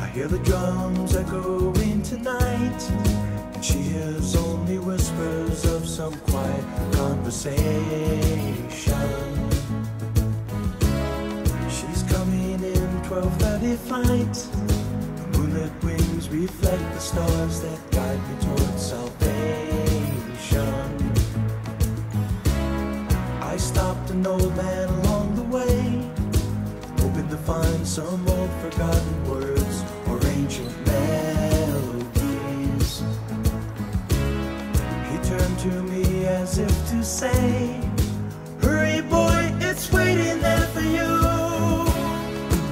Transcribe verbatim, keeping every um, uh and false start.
hear the drums echoing tonight, and she hears only whispers of some quiet conversation. She's coming in twelve thirty flight. The moonlit wings reflect the stars that guide me towards salvation. I stopped an old man along the way, hoping to find some old forgotten words or ancient melodies. He turned to me as if to say, "Hurry boy, it's waiting there for you."